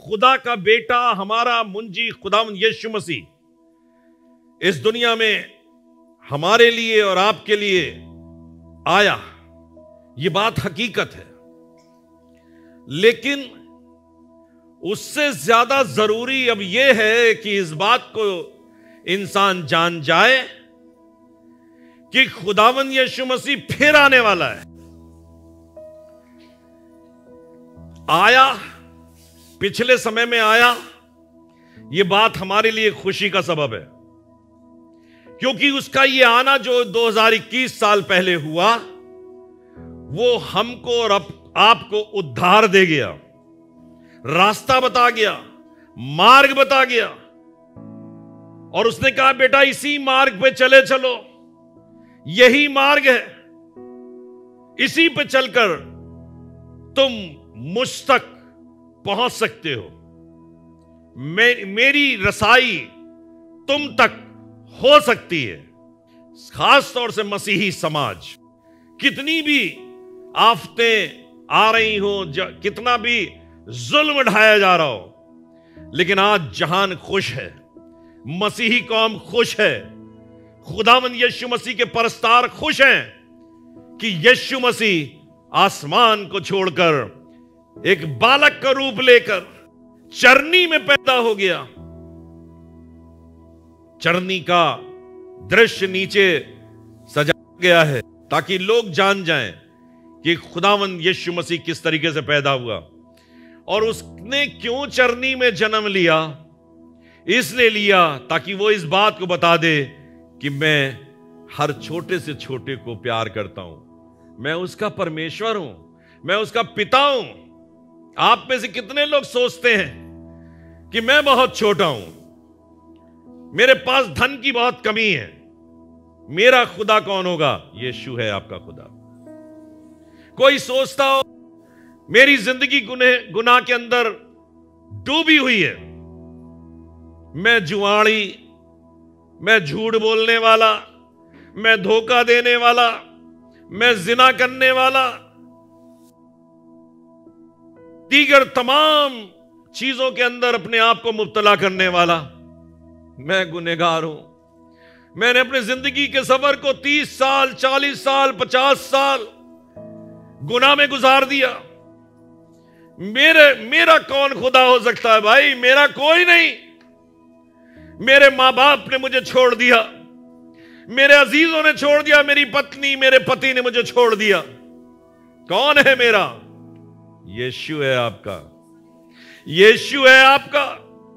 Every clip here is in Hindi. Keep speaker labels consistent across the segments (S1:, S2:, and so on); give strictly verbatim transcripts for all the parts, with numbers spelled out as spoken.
S1: खुदा का बेटा, हमारा मुंजी खुदावंद यीशु मसीह इस दुनिया में हमारे लिए और आपके लिए आया, यह बात हकीकत है। लेकिन उससे ज्यादा जरूरी अब यह है कि इस बात को इंसान जान जाए कि खुदावंद यीशु मसीह फिर आने वाला है। आया, पिछले समय में आया, यह बात हमारे लिए खुशी का सबब है, क्योंकि उसका यह आना जो दो हज़ार इक्कीस साल पहले हुआ, वो हमको और आपको उद्धार दे गया, रास्ता बता गया, मार्ग बता गया। और उसने कहा बेटा इसी मार्ग पे चले चलो, यही मार्ग है, इसी पे चलकर तुम मुझ तक पहुंच सकते हो, मे, मेरी रसाई तुम तक हो सकती है। खास तौर से मसीही समाज, कितनी भी आफतें आ रही हो, कितना भी जुल्म ढाया जा रहा हो, लेकिन आज जहान खुश है, मसीही कौम खुश है, खुदावंद यीशु मसीह के परस्तार खुश हैं कि यीशु मसीह आसमान को छोड़कर एक बालक का रूप लेकर चरनी में पैदा हो गया। चरनी का दृश्य नीचे सजाया गया है ताकि लोग जान जाएं कि खुदावंद यीशु मसीह किस तरीके से पैदा हुआ। और उसने क्यों चरनी में जन्म लिया? इसलिए लिया ताकि वो इस बात को बता दे कि मैं हर छोटे से छोटे को प्यार करता हूं, मैं उसका परमेश्वर हूं, मैं उसका पिता हूं। आप में से कितने लोग सोचते हैं कि मैं बहुत छोटा हूं, मेरे पास धन की बहुत कमी है, मेरा खुदा कौन होगा? यीशु है आपका खुदा। कोई सोचता हो मेरी जिंदगी गुनाह गुनाह के अंदर डूबी हुई है, मैं जुआड़ी, मैं झूठ बोलने वाला, मैं धोखा देने वाला, मैं जिना करने वाला, दीगर तमाम चीजों के अंदर अपने आप को मुब्तला करने वाला, मैं गुनहगार हूं। मैंने अपने जिंदगी के सफर को तीस साल, चालीस साल, पचास साल गुनाह में गुजार दिया। मेरे मेरा कौन खुदा हो सकता है भाई? मेरा कोई नहीं। मेरे मां बाप ने मुझे छोड़ दिया, मेरे अजीजों ने छोड़ दिया, मेरी पत्नी, मेरे पति ने मुझे छोड़ दिया। कौन है मेरा? यीशु है आपका, यीशु है आपका।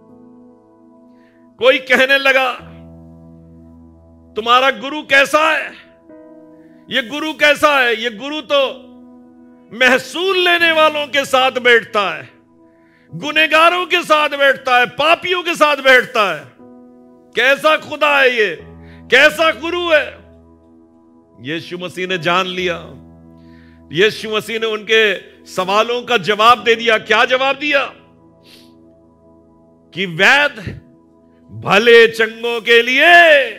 S1: कोई कहने लगा तुम्हारा गुरु कैसा है? ये गुरु कैसा है? ये गुरु तो महसूल लेने वालों के साथ बैठता है, गुनहगारों के साथ बैठता है, पापियों के साथ बैठता है। कैसा खुदा है ये? कैसा गुरु है? यीशु मसीह ने जान लिया। यीशु मसीह ने उनके सवालों का जवाब दे दिया। क्या जवाब दिया? कि वैद भले चंगों के लिए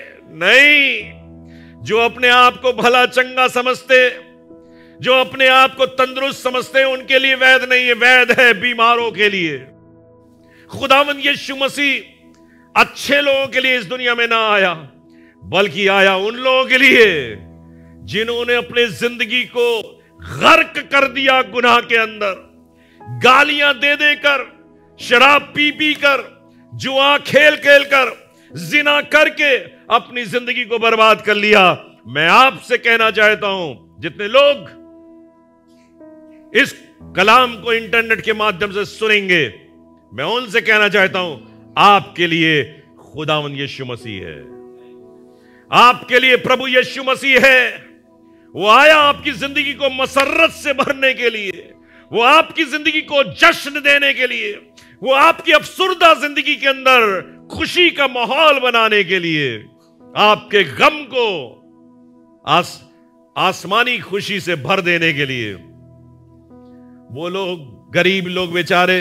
S1: नहीं, जो अपने आप को भला चंगा समझते, जो अपने आप को तंदुरुस्त समझते हैं, उनके लिए वैद नहीं है, वैद है बीमारों के लिए। खुदावंद यीशु मसीह अच्छे लोगों के लिए इस दुनिया में ना आया, बल्कि आया उन लोगों के लिए जिन्होंने अपने जिंदगी को गर्क कर दिया गुनाह के अंदर, गालियां दे देकर, शराब पी पी कर, जुआ खेल खेल कर, जिना करके अपनी जिंदगी को बर्बाद कर लिया। मैं आपसे कहना चाहता हूं, जितने लोग इस कलाम को इंटरनेट के माध्यम से सुनेंगे, मैं उनसे कहना चाहता हूं, आपके लिए खुदावंद यीशु मसीह है, आपके लिए प्रभु यीशु मसीह है। वो आया आपकी जिंदगी को मसरत से भरने के लिए, वो आपकी जिंदगी को जश्न देने के लिए, वो आपकी अफसुर्दा जिंदगी के अंदर खुशी का माहौल बनाने के लिए, आपके गम को आस, आसमानी खुशी से भर देने के लिए। वो लोग, गरीब लोग बेचारे,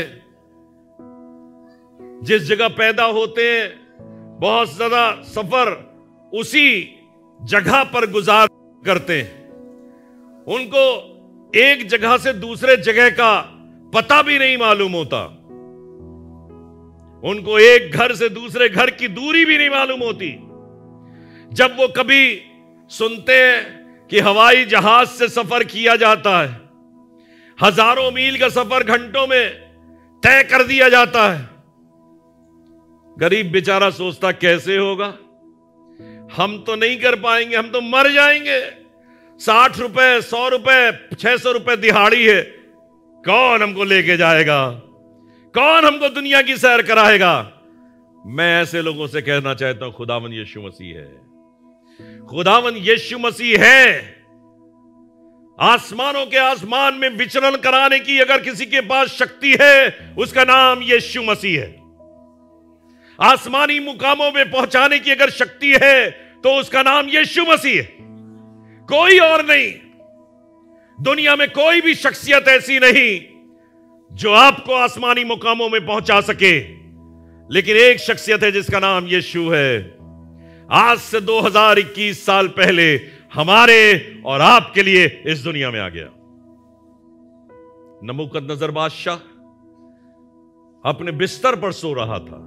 S1: जिस जगह पैदा होते हैं, बहुत ज्यादा सफर उसी जगह पर गुजार करते हैं, उनको एक जगह से दूसरे जगह का पता भी नहीं मालूम होता। उनको एक घर से दूसरे घर की दूरी भी नहीं मालूम होती। जब वो कभी सुनते हैं कि हवाई जहाज से सफर किया जाता है, हजारों मील का सफर घंटों में तय कर दिया जाता है, गरीब बेचारा सोचता कैसे होगा, हम तो नहीं कर पाएंगे, हम तो मर जाएंगे। साठ रुपए, सौ रुपए, छह सौ रुपए दिहाड़ी है, कौन हमको लेके जाएगा, कौन हमको दुनिया की सैर कराएगा। मैं ऐसे लोगों से कहना चाहता हूं, खुदावन यीशु मसीह है, खुदावन यीशु मसीह है। आसमानों के आसमान में विचरण कराने की अगर किसी के पास शक्ति है, उसका नाम यीशु मसीह है। आसमानी मुकामों में पहुंचाने की अगर शक्ति है, तो उसका नाम यीशु मसीह है, कोई और नहीं। दुनिया में कोई भी शख्सियत ऐसी नहीं जो आपको आसमानी मुकामों में पहुंचा सके, लेकिन एक शख्सियत है जिसका नाम यीशु है। आज से दो हज़ार इक्कीस साल पहले हमारे और आपके लिए इस दुनिया में आ गया। नबूकदनेस्सर बादशाह अपने बिस्तर पर सो रहा था।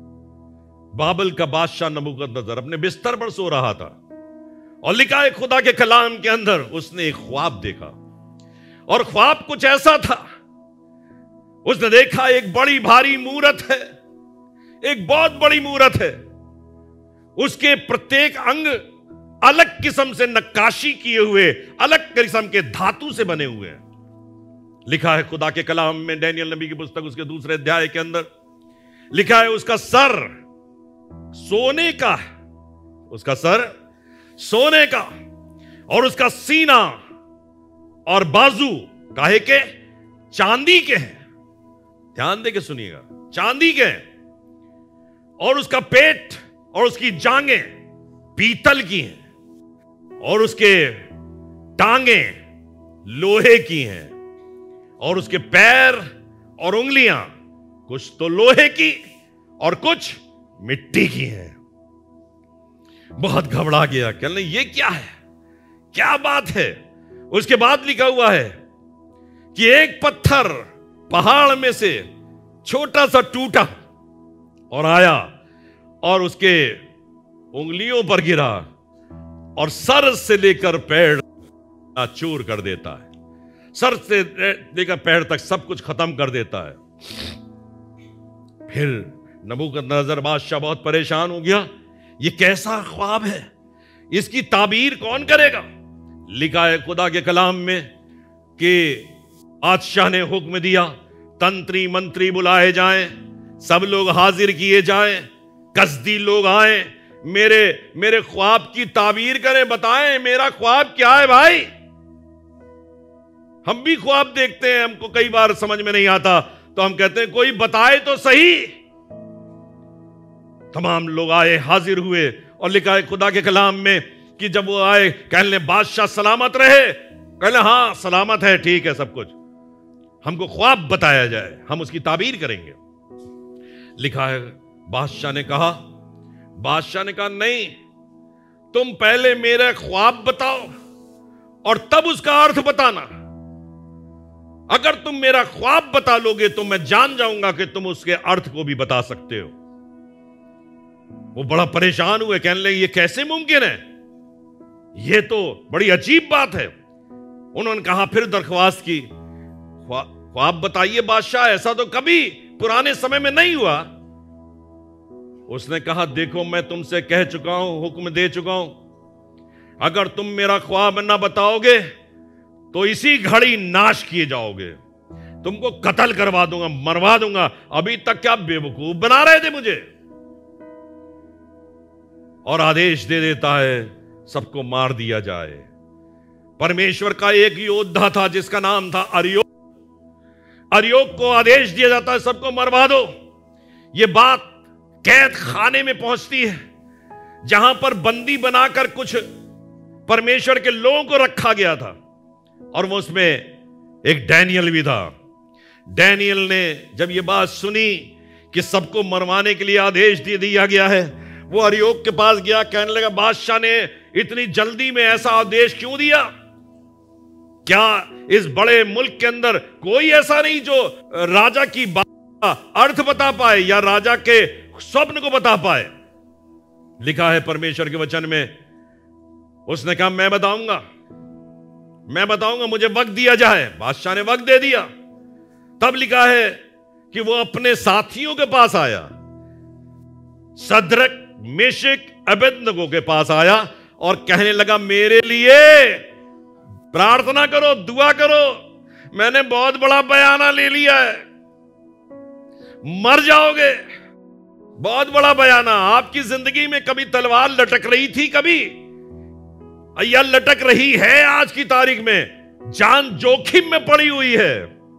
S1: बाबल का बादशाह नबूकदनेस्सर अपने बिस्तर पर सो रहा था, और लिखा है खुदा के कलाम के अंदर उसने एक ख्वाब देखा, और ख्वाब कुछ ऐसा था। उसने देखा एक बड़ी भारी मूरत है, एक बहुत बड़ी मूरत है, उसके प्रत्येक अंग अलग किस्म से नक्काशी किए हुए, अलग किस्म के धातु से बने हुए हैं। लिखा है खुदा के कलाम में, डैनियल नबी की पुस्तक उसके दूसरे अध्याय के अंदर लिखा है उसका सर सोने का है, उसका सर सोने का, और उसका सीना और बाजू काहे के, चांदी के हैं। ध्यान दे के सुनिएगा, चांदी के हैं। और उसका पेट और उसकी जांघें पीतल की हैं, और उसके टांगें लोहे की हैं, और उसके पैर और उंगलियां कुछ तो लोहे की और कुछ मिट्टी की हैं। बहुत घबरा गया, कहने ये क्या है, क्या बात है। उसके बाद लिखा हुआ है कि एक पत्थर पहाड़ में से छोटा सा टूटा और आया और उसके उंगलियों पर गिरा, और सर से लेकर पैर चूर कर देता है, सर से लेकर पैर तक सब कुछ खत्म कर देता है। फिर नबूकदनेस्सर बादशाह बहुत परेशान हो गया, ये कैसा ख्वाब है, इसकी ताबीर कौन करेगा। लिखा है खुदा के कलाम में कि बादशाह ने हुक्म दिया, तंत्री मंत्री बुलाए जाएं, सब लोग हाजिर किए जाएं, कसदी लोग आए, मेरे मेरे ख्वाब की ताबीर करें, बताएं मेरा ख्वाब क्या है। भाई हम भी ख्वाब देखते हैं, हमको कई बार समझ में नहीं आता, तो हम कहते हैं कोई बताए तो सही। तमाम लोग आए, हाजिर हुए, और लिखा है खुदा के कलाम में कि जब वो आए, कहने बादशाह सलामत रहे, कहने हाँ सलामत है, ठीक है सब कुछ, हमको ख्वाब बताया जाए, हम उसकी ताबीर करेंगे। लिखा है बादशाह ने कहा बादशाह ने कहा नहीं, तुम पहले मेरा ख्वाब बताओ और तब उसका अर्थ बताना। अगर तुम मेरा ख्वाब बता लोगे तो मैं जान जाऊंगा कि तुम उसके अर्थ को भी बता सकते हो। वो बड़ा परेशान हुए, कहने लगे ये कैसे मुमकिन है, ये तो बड़ी अजीब बात है। उन्होंने कहा, फिर दरख्वास्त की, ख्वाब बताइए बादशाह, ऐसा तो कभी पुराने समय में नहीं हुआ। उसने कहा, देखो मैं तुमसे कह चुका हूं, हुक्म दे चुका हूं, अगर तुम मेरा ख्वाब ना बताओगे तो इसी घड़ी नाश किए जाओगे, तुमको कत्ल करवा दूंगा, मरवा दूंगा। अभी तक क्या बेवकूफ बना रहे थे मुझे। और आदेश दे देता है सबको मार दिया जाए। परमेश्वर का एक योद्धा था जिसका नाम था अर्योक। अर्योक को आदेश दिया जाता है सबको मरवा दो। यह बात कैद खाने में पहुंचती है, जहां पर बंदी बनाकर कुछ परमेश्वर के लोगों को रखा गया था, और वो उसमें एक डैनियल भी था। डैनियल ने जब ये बात सुनी कि सबको मरवाने के लिए आदेश दे दिया गया है, वो अर्योक के पास गया, कहने लगा बादशाह ने इतनी जल्दी में ऐसा आदेश क्यों दिया? क्या इस बड़े मुल्क के अंदर कोई ऐसा नहीं जो राजा की बात अर्थ बता पाए या राजा के स्वप्न को बता पाए। लिखा है परमेश्वर के वचन में, उसने कहा मैं बताऊंगा, मैं बताऊंगा, मुझे वक्त दिया जाए। बादशाह ने वक्त दे दिया। तब लिखा है कि वो अपने साथियों के पास आया, सद्रक, मेशक, अबेदनगो के पास आया और कहने लगा मेरे लिए प्रार्थना करो, दुआ करो, मैंने बहुत बड़ा बयाना ले लिया है, मर जाओगे। बहुत बड़ा बयाना। आपकी जिंदगी में कभी तलवार लटक रही थी, कभी या लटक रही है आज की तारीख में, जान जोखिम में पड़ी हुई है।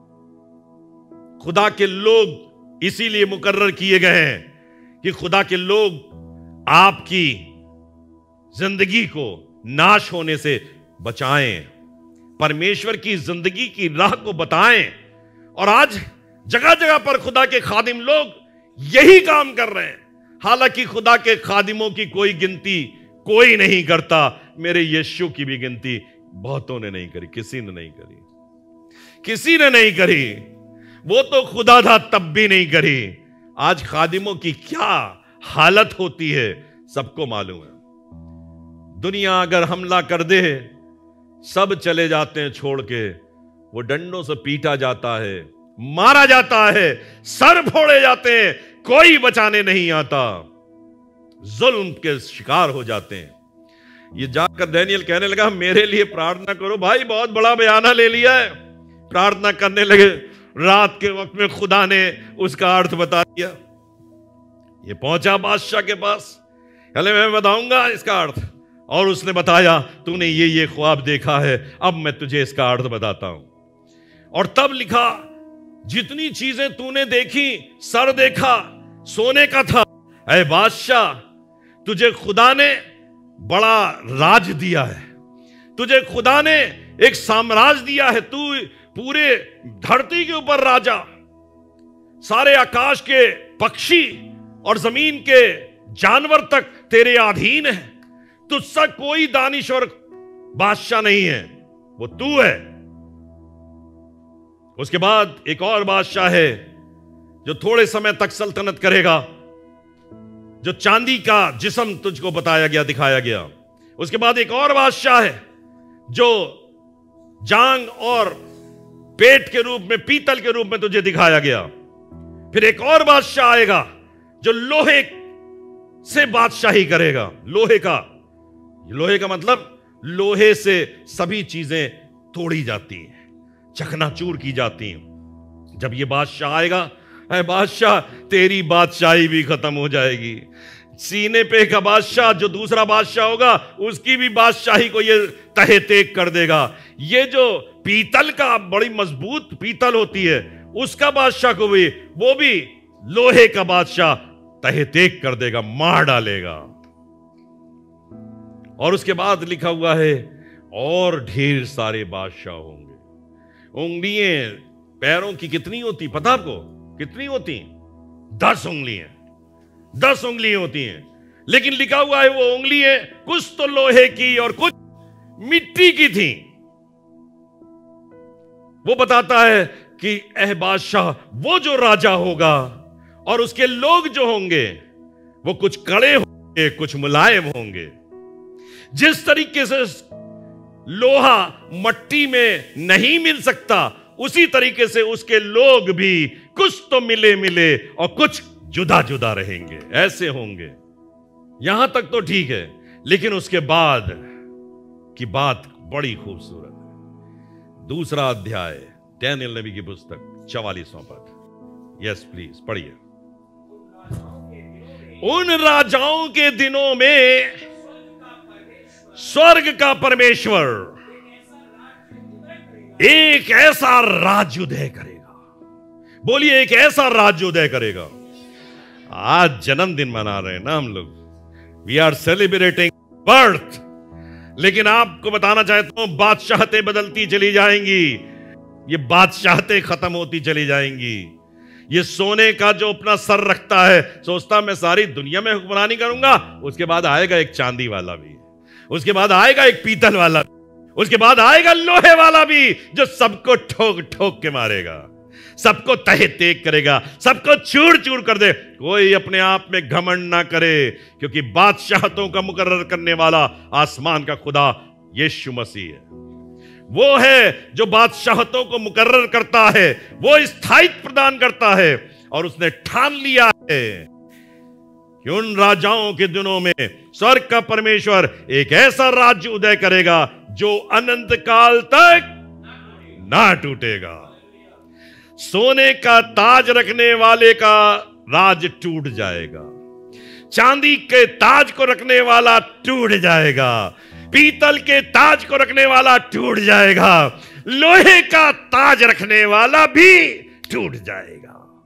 S1: खुदा के लोग इसीलिए मुकर्रर किए गए हैं कि खुदा के लोग आपकी जिंदगी को नाश होने से बचाएं, परमेश्वर की जिंदगी की राह को बताएं। और आज जगह जगह पर खुदा के खादिम लोग यही काम कर रहे हैं। हालांकि खुदा के खादिमों की कोई गिनती कोई नहीं करता, मेरे यीशु की भी गिनती बहुतों ने नहीं करी, किसी ने नहीं करी, किसी ने नहीं करी। वो तो खुदा था तब भी नहीं करी। आज खादिमों की क्या हालत होती है सबको मालूम है। दुनिया अगर हमला कर दे, सब चले जाते हैं छोड़ के, वो डंडों से पीटा जाता है, मारा जाता है, सर फोड़े जाते हैं, कोई बचाने नहीं आता, जुल्म के शिकार हो जाते हैं। ये जाकर दानियल कहने लगा मेरे लिए प्रार्थना करो। भाई बहुत बड़ा बयाना ले लिया है, प्रार्थना करने लगे। रात के वक्त में खुदा ने उसका अर्थ बता दिया। ये पहुंचा बादशाह के पास, पहले मैं बताऊंगा इसका अर्थ, और उसने बताया तूने ये ये ख्वाब देखा है, अब मैं तुझे इसका अर्थ बताता हूं। और तब लिखा जितनी चीजें तूने देखी, सर देखा सोने का था। ऐ बादशाह, तुझे खुदा ने बड़ा राज दिया है, तुझे खुदा ने एक साम्राज्य दिया है, तू पूरे धरती के ऊपर राजा, सारे आकाश के पक्षी और जमीन के जानवर तक तेरे अधीन है। तुझसा कोई दानिश्वर बादशाह नहीं है, वो तू है। उसके बाद एक और बादशाह है जो थोड़े समय तक सल्तनत करेगा, जो चांदी का जिस्म तुझको बताया गया, दिखाया गया। उसके बाद एक और बादशाह है जो जांग और पेट के रूप में, पीतल के रूप में तुझे दिखाया गया। फिर एक और बादशाह आएगा जो लोहे से बादशाही करेगा। लोहे का, लोहे का मतलब लोहे से सभी चीजें तोड़ी जाती हैं, चकनाचूर की जाती हैं। जब ये बादशाह आएगा, ऐ बादशाह तेरी बादशाही भी खत्म हो जाएगी। सीने पे का बादशाह जो दूसरा बादशाह होगा, उसकी भी बादशाही को ये तहे तेक कर देगा। ये जो पीतल का, बड़ी मजबूत पीतल होती है, उसका बादशाह को भी, वो भी लोहे का बादशाह तहे तेक कर देगा, मार डालेगा। और उसके बाद लिखा हुआ है और ढेर सारे बादशाह होंगे। उंगलियां पैरों की कितनी होती पता आपको? कितनी होती? दस उंगलियां, दस उंगलियां होती हैं। लेकिन लिखा हुआ है वो उंगलियां कुछ तो लोहे की और कुछ मिट्टी की थी। वो बताता है कि एह बादशाह, वो जो राजा होगा और उसके लोग जो होंगे, वो कुछ कड़े होंगे, कुछ मुलायम होंगे। जिस तरीके से लोहा मट्टी में नहीं मिल सकता, उसी तरीके से उसके लोग भी कुछ तो मिले मिले और कुछ जुदा जुदा रहेंगे, ऐसे होंगे। यहां तक तो ठीक है, लेकिन उसके बाद की बात बड़ी खूबसूरत है। दूसरा अध्याय दानियेल नबी की पुस्तक, चवालीसवां पद। यस प्लीज पढ़िए। उन राजाओं के दिनों में स्वर्ग का परमेश्वर एक ऐसा राज्य उदय करेगा। बोलिए, एक ऐसा राज्य उदय करेगा। आज जन्मदिन मना रहे हैं ना हम लोग, वी आर सेलिब्रेटिंग बर्थ। लेकिन आपको बताना चाहता हूं, बादशाहतें बदलती चली जाएंगी, ये बादशाहतें खत्म होती चली जाएंगी। ये सोने का जो अपना सर रखता है, सोचता मैं सारी दुनिया में हुक्मरानी करूंगा, उसके बाद आएगा एक चांदी वाला भी, उसके बाद आएगा एक पीतल वाला, उसके बाद आएगा लोहे वाला भी, जो सबको ठोक ठोक के मारेगा, सबको तहे तेग करेगा, सबको चूर चूर कर दे। कोई अपने आप में घमंड ना करे, क्योंकि बादशाहतों का मुकर्रर करने वाला आसमान का खुदा यीशु मसीह है। वो है जो बादशाहतों को मुकर्रर करता है, वो स्थायित्व प्रदान करता है। और उसने ठान लिया है कि उन राजाओं के दिनों में स्वर्ग का परमेश्वर एक ऐसा राज्य उदय करेगा जो अनंत काल तक ना टूटेगा। सोने का ताज रखने वाले का राज टूट जाएगा, चांदी के ताज को रखने वाला टूट जाएगा, पीतल के ताज को रखने वाला टूट जाएगा, लोहे का ताज रखने वाला भी टूट जाएगा।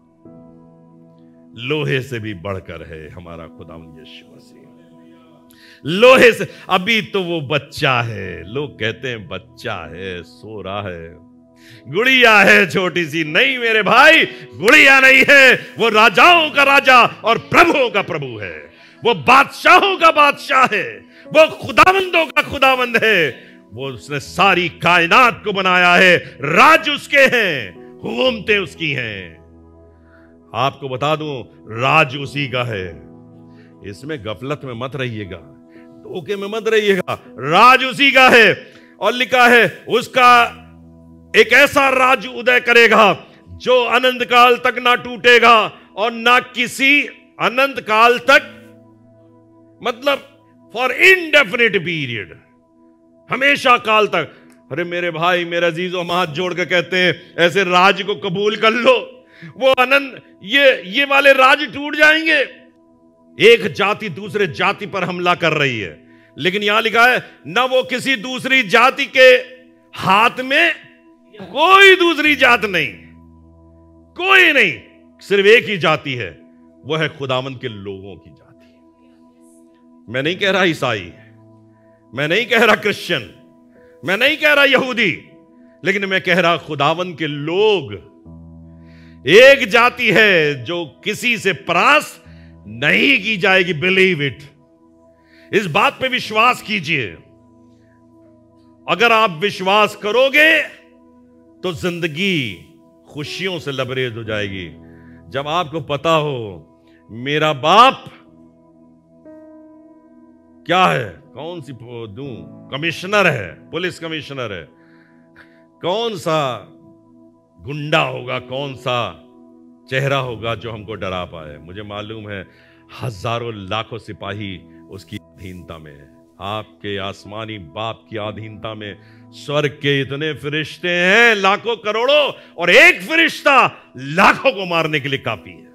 S1: लोहे से भी बढ़कर है हमारा खुदावंद यीशु मसीह। लोहे से, अभी तो वो बच्चा है, लोग कहते हैं बच्चा है, सो रहा है, गुड़िया है छोटी सी। नहीं मेरे भाई, गुड़िया नहीं है, वो राजाओं का राजा और प्रभुओं का प्रभु है, वो बादशाहों का बादशाह है, वो खुदावंदों का खुदावंद है। वो उसने सारी कायनात को बनाया है, राज उसके हैं, हुकूमतें उसकी हैं। आपको बता दूं, राज उसी का है। इसमें गफलत में मत रहिएगा, धोखे में मत रहिएगा, राज उसी का है। और लिखा है उसका एक ऐसा राज उदय करेगा जो अनंत काल तक ना टूटेगा और ना किसी अनंत काल तक, मतलब फॉर इनडेफिनिट पीरियड, हमेशा काल तक। अरे मेरे भाई, मेरे अजीज, हम हाथ जोड़ के कहते हैं ऐसे राज को कबूल कर लो, वो अनंत, ये ये वाले राज टूट जाएंगे। एक जाति दूसरे जाति पर हमला कर रही है, लेकिन यहां लिखा है ना वो किसी दूसरी जाति के हाथ में, कोई दूसरी जात नहीं, कोई नहीं, सिर्फ एक ही जाति है, वो है खुदावंद के लोगों की जाति। मैं नहीं कह रहा ईसाई, मैं नहीं कह रहा क्रिश्चियन, मैं नहीं कह रहा यहूदी, लेकिन मैं कह रहा खुदावंद के लोग। एक जाति है जो किसी से परास नहीं की जाएगी। बिलीव इट, इस बात पे विश्वास कीजिए। अगर आप विश्वास करोगे तो जिंदगी खुशियों से लबरेज हो जाएगी। जब आपको पता हो मेरा बाप क्या है, कौन सी दूं, कमिश्नर है, पुलिस कमिश्नर है, कौन सा गुंडा होगा, कौन सा चेहरा होगा जो हमको डरा पाए। मुझे मालूम है हजारों लाखों सिपाही उसकी अधीनता में है, आपके आसमानी बाप की अधीनता में स्वर्ग के इतने फरिश्ते हैं, लाखों करोड़ों, और एक फरिश्ता लाखों को मारने के लिए काफी है।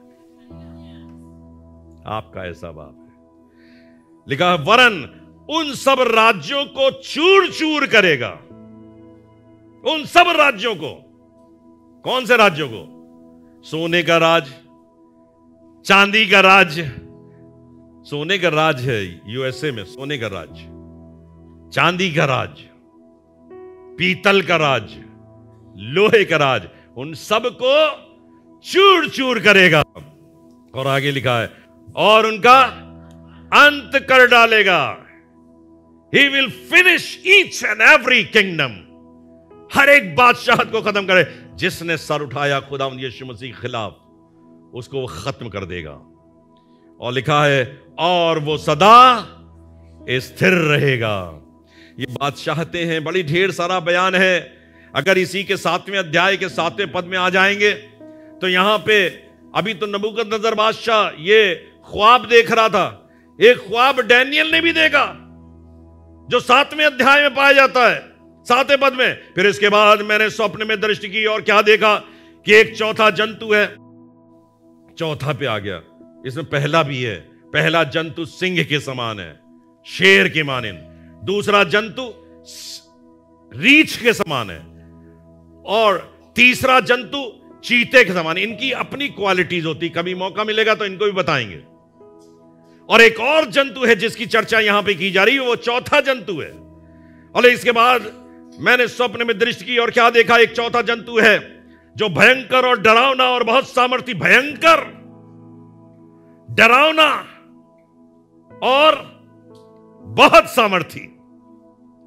S1: आपका ऐसा बाप है। लिखा है वरन उन सब राज्यों को चूर चूर करेगा, उन सब राज्यों को। कौन से राज्यों को? सोने का राज, चांदी का राज। सोने का राज है यूएसए में, सोने का राज, चांदी का राज, पीतल का राज, लोहे का राज, उन सब को चूर चूर करेगा। और आगे लिखा है और उनका अंत कर डालेगा। He will finish each and every kingdom, हर एक बादशाहत को खत्म करे। जिसने सर उठाया खुदावंद यीशु मसीह के खिलाफ, उसको वो खत्म कर देगा। और लिखा है और वो सदा स्थिर रहेगा। ये बादशाहतें हैं, बड़ी ढेर सारा बयान है। अगर इसी के सातवें अध्याय के सातवें पद में आ जाएंगे तो यहां पे अभी तो नबूकदनेस्सर बादशाह ये ख्वाब देख रहा था। एक ख्वाब डैनियल ने भी देखा जो सातवें अध्याय में पाया जाता है, सातवें पद में। फिर इसके बाद मैंने स्वप्न में दृष्टि की और क्या देखा कि एक चौथा जंतु है। चौथा पे आ गया, इसमें पहला भी है। पहला जंतु सिंह के समान है, शेर के मानिंद। दूसरा जंतु रीछ के समान है, और तीसरा जंतु चीते के समान। इनकी अपनी क्वालिटीज होती, कभी मौका मिलेगा तो इनको भी बताएंगे। और एक और जंतु है जिसकी चर्चा यहां पे की जा रही है, वो चौथा जंतु है। और इसके बाद मैंने स्वप्न में दृष्टि की और क्या देखा, एक चौथा जंतु है जो भयंकर और डरावना और बहुत सामर्थी, भयंकर, डरावना और बहुत सामर्थी,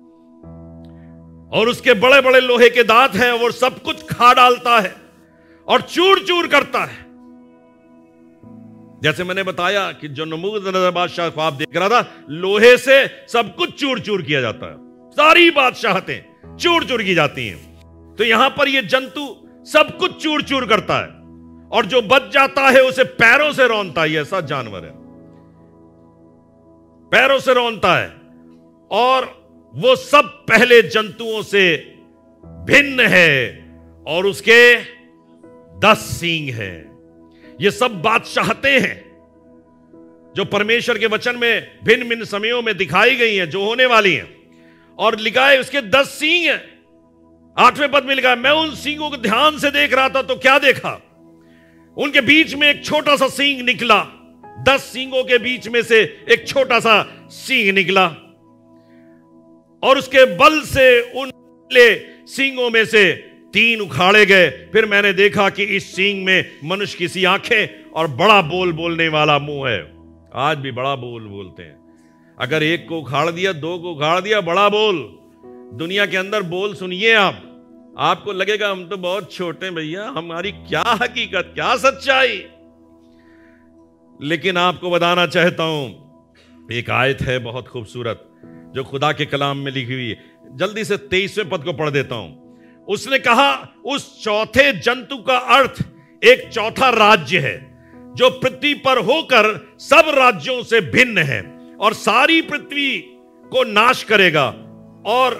S1: और उसके बड़े बड़े लोहे के दांत हैं, वो सब कुछ खा डालता है और चूर चूर करता है। जैसे मैंने बताया कि जो नबूकदनेस्सर बादशाह ख्वाब देख रहा था, लोहे से सब कुछ चूर चूर किया जाता है, सारी बादशाहतें चूर चूर की जाती हैं। तो यहां पर यह जंतु सब कुछ चूर चूर करता है, और जो बच जाता है उसे पैरों से रौंदता है। ऐसा जानवर है, पैरों से रौंदता है, और वो सब पहले जंतुओं से भिन्न है, और उसके दस सींग हैं। ये सब बादशाहतें हैं जो परमेश्वर के वचन में भिन्न भिन्न समयों में दिखाई गई हैं, जो होने वाली हैं। और लिखा है उसके दस सींग हैं। आठवें पद में लिखा है, मैं उन सींगों को ध्यान से देख रहा था तो क्या देखा, उनके बीच में एक छोटा सा सींग निकला। दस सींगों के बीच में से एक छोटा सा सींग निकला, और उसके बल से उन सींगों में से तीन उखाड़े गए। फिर मैंने देखा कि इस सींग में मनुष्य की सी आंखें और बड़ा बोल बोलने वाला मुंह है। आज भी बड़ा बोल बोलते हैं। अगर एक को उखाड़ दिया, दो को उखाड़ दिया, बड़ा बोल। दुनिया के अंदर बोल सुनिए आप, आपको लगेगा हम तो बहुत छोटे हैं भैया, हमारी क्या हकीकत, क्या सच्चाई। लेकिन आपको बताना चाहता हूं, एक आयत है बहुत खूबसूरत जो खुदा के कलाम में लिखी हुई है। जल्दी से तेईसवें पद को पढ़ देता हूं। उसने कहा, उस चौथे जंतु का अर्थ एक चौथा राज्य है जो पृथ्वी पर होकर सब राज्यों से भिन्न है, और सारी पृथ्वी को नाश करेगा और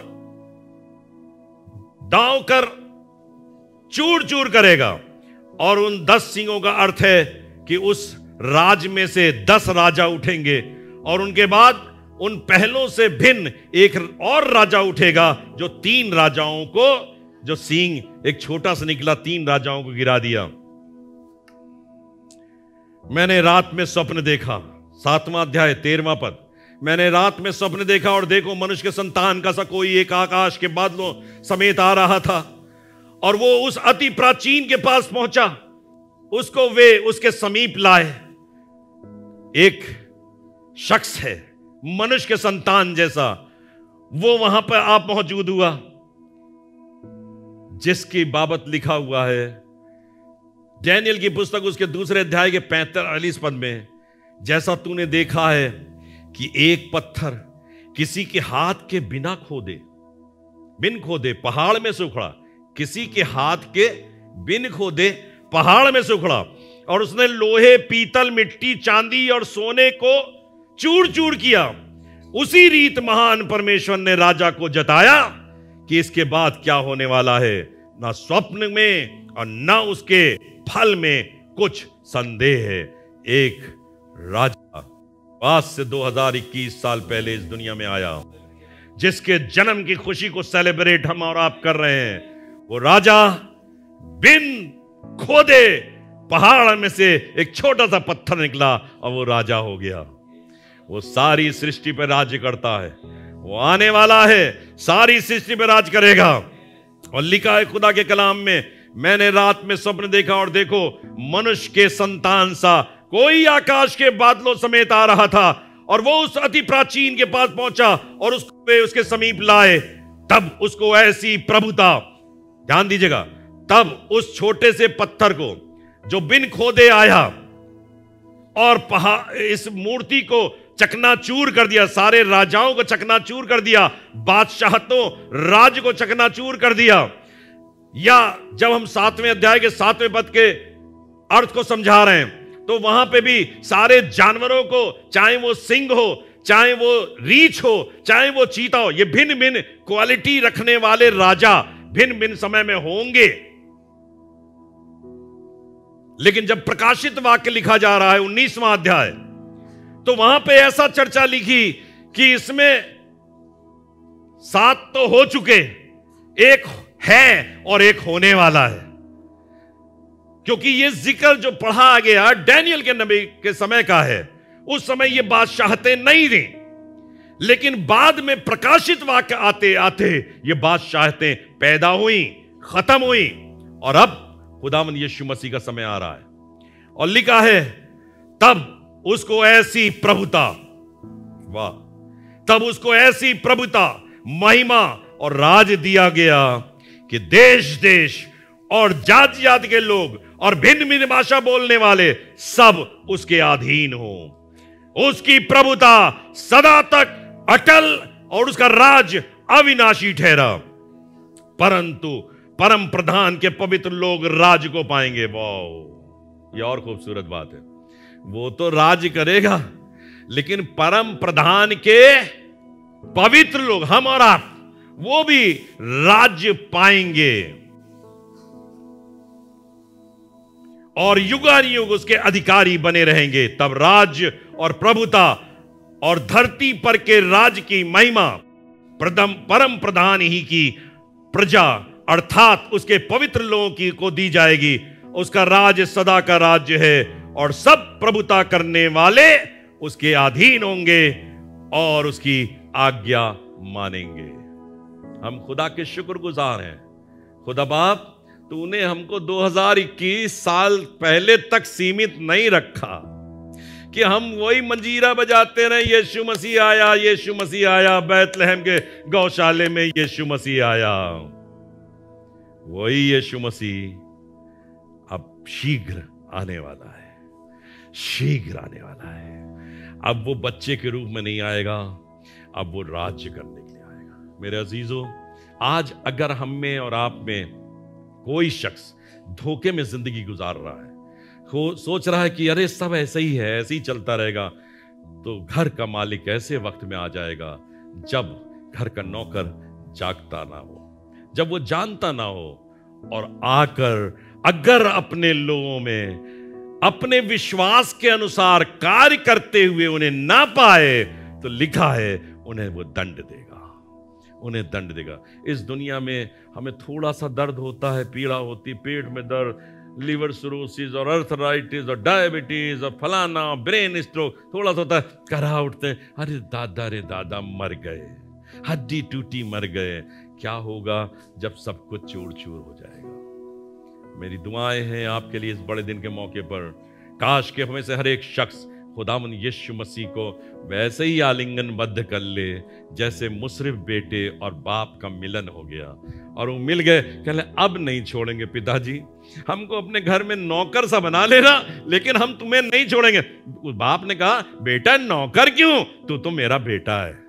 S1: दांव कर चूर चूर करेगा। और उन दस सिंगों का अर्थ है कि उस राज में से दस राजा उठेंगे, और उनके बाद उन पहलों से भिन्न एक और राजा उठेगा जो तीन राजाओं को, जो सींग एक छोटा सा निकला, तीन राजाओं को गिरा दिया। मैंने रात में स्वप्न देखा, सातवां अध्याय तेरहवां पद। मैंने रात में स्वप्न देखा, और देखो मनुष्य के संतान का सा कोई एक आकाश के बादलों समेत आ रहा था, और वो उस अति प्राचीन के पास पहुंचा। उसको वे उसके समीप लाए। एक शख्स है मनुष्य के संतान जैसा, वो वहां पर आप मौजूद हुआ, जिसकी बाबत लिखा हुआ है डैनियल की पुस्तक उसके दूसरे अध्याय के पैंतालीस पद में, जैसा तूने देखा है कि एक पत्थर किसी के हाथ के बिना खोदे बिन खोदे पहाड़ में से उखड़ा, किसी के हाथ के बिन खोदे पहाड़ में से उखड़ा, और उसने लोहे, पीतल, मिट्टी, चांदी और सोने को चूर चूर किया। उसी रीत महान परमेश्वर ने राजा को जताया कि इसके बाद क्या होने वाला है, ना स्वप्न में और ना उसके फल में कुछ संदेह है। एक राजा आज से दो हज़ार इक्कीस साल पहले इस दुनिया में आया, जिसके जन्म की खुशी को सेलिब्रेट हम और आप कर रहे हैं। वो राजा बिन खोदे पहाड़ में से एक छोटा सा पत्थर निकला और वो राजा हो गया। वो सारी सृष्टि पर राज्य करता है, वो आने वाला है, सारी सृष्टि पर राज करेगा। और लिखा है खुदा के कलाम में, मैंने रात में स्वप्न देखा, और देखो मनुष्य के संतान सा कोई आकाश के बादलों समेत आ रहा था, और वो उस अति प्राचीन के पास पहुंचा और उसको वे उसके समीप लाए। तब उसको ऐसी प्रभुता, ध्यान दीजिएगा, तब उस छोटे से पत्थर को जो बिन खोदे आया और पहाड़ इस मूर्ति को चकनाचूर कर दिया, सारे राजाओं को चकनाचूर कर दिया, बादशाहतों राज को चकनाचूर कर दिया। या जब हम सातवें अध्याय के सातवें पद के अर्थ को समझा रहे हैं, तो वहां पे भी सारे जानवरों को, चाहे वो सिंह हो, चाहे वो रीछ हो, चाहे वो चीता हो, ये भिन्न भिन्न क्वालिटी रखने वाले राजा भिन्न भिन्न समय में होंगे। लेकिन जब प्रकाशित वाक्य लिखा जा रहा है उन्नीसवां अध्याय, तो वहां पे ऐसा चर्चा लिखी कि इसमें सात तो हो चुके, एक है और एक होने वाला है। क्योंकि ये जिक्र जो पढ़ा गया डैनियल के नबी के समय का है, उस समय ये बादशाहतें नहीं थी, लेकिन बाद में प्रकाशित वाक्य आते आते ये बादशाहतें पैदा हुई, खत्म हुई, और अब खुदावंद यीशु मसीह का समय आ रहा है। और लिखा है तब उसको ऐसी प्रभुता, वाह, तब उसको ऐसी प्रभुता, महिमा और राज दिया गया कि देश देश और जाति जाति के लोग और भिन्न भिन्न भाषा बोलने वाले सब उसके अधीन हो। उसकी प्रभुता सदा तक अटल और उसका राज अविनाशी ठहरा। परंतु परम प्रधान के पवित्र लोग राज को पाएंगे। वाह, यह और खूबसूरत बात है। वो तो राज करेगा, लेकिन परम प्रधान के पवित्र लोग, हम और आप, वो भी राज्य पाएंगे और युगानुयुग उसके अधिकारी बने रहेंगे। तब राज्य और प्रभुता और धरती पर के राज की महिमा प्रथम परम प्रधान ही की प्रजा अर्थात उसके पवित्र लोगों की को दी जाएगी। उसका राज सदा का राज्य है और सब प्रभुता करने वाले उसके अधीन होंगे और उसकी आज्ञा मानेंगे। हम खुदा के शुक्रगुजार हैं। खुदा बाप, तूने हमको दो हज़ार इक्कीस साल पहले तक सीमित नहीं रखा कि हम वही मंजीरा बजाते रहे, यीशु मसीह आया, यीशु मसीह आया, बैतलहम के गौशाले में यीशु मसीह आया। वही यीशु मसीह अब शीघ्र आने वाला है, शीघ्र आने वाला है। अब वो बच्चे के रूप में नहीं आएगा, अब वो राज्य करने के लिए आएगा। मेरे अजीजों, आज अगर हम में और आप में कोई शख्स धोखे में जिंदगी गुजार रहा है, सोच रहा है कि अरे सब ऐसे ही है, ऐसे ही चलता रहेगा, तो घर का मालिक ऐसे वक्त में आ जाएगा जब घर का नौकर जागता ना हो, जब वो जानता ना हो, और आकर अगर अपने लोगों में अपने विश्वास के अनुसार कार्य करते हुए उन्हें ना पाए, तो लिखा है उन्हें वो दंड देगा, उन्हें दंड देगा। इस दुनिया में हमें थोड़ा सा दर्द होता है, पीड़ा होती, पेट में दर्द, लिवर सिरोसिस और अर्थराइटिस और डायबिटीज और फलाना ब्रेन स्ट्रोक, थोड़ा सा होता है, करा उठते हैं, अरे दादा रे दादा मर गए, हड्डी टूटी मर गए। क्या होगा जब सब कुछ चूर चूर हो जाएगा? मेरी दुआएं हैं आपके लिए इस बड़े दिन के मौके पर, काश के हमें से हर एक शख्स खुदावन यीशु मसीह को वैसे ही आलिंगनबद्ध कर ले जैसे मुसरिफ बेटे और बाप का मिलन हो गया, और वो मिल गए, कह ले अब नहीं छोड़ेंगे पिताजी, हमको अपने घर में नौकर सा बना लेना, लेकिन हम तुम्हें नहीं छोड़ेंगे। बाप ने कहा, बेटा नौकर क्यों, तू तो मेरा बेटा है।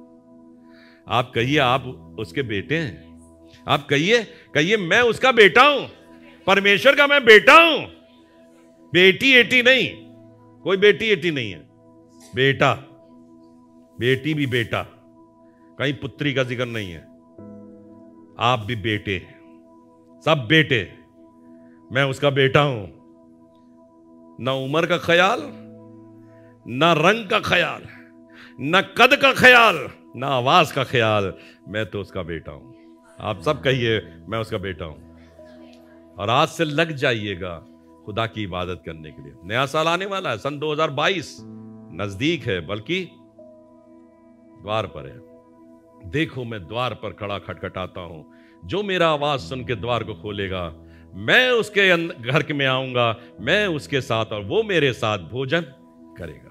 S1: आप कहिए आप उसके बेटे हैं, आप कहिए कहिए मैं उसका बेटा हूं, परमेश्वर का मैं बेटा हूं। बेटी एटी नहीं, कोई बेटी एटी नहीं है, बेटा, बेटी भी बेटा, कहीं पुत्री का जिक्र नहीं है। आप भी बेटे, सब बेटे, मैं उसका बेटा हूं। ना उम्र का ख्याल, ना रंग का ख्याल, ना कद का ख्याल, ना आवाज का ख्याल, मैं तो उसका बेटा हूं। आप सब कहिए मैं उसका बेटा हूं। और आज से लग जाइएगा खुदा की इबादत करने के लिए। नया साल आने वाला है, सन दो हज़ार बाईस नजदीक है, बल्कि द्वार पर है। देखो मैं द्वार पर खड़ा खटखटाता हूं, जो मेरा आवाज सुन के द्वार को खोलेगा, मैं उसके घर में आऊंगा, मैं उसके साथ और वो मेरे साथ भोजन करेगा।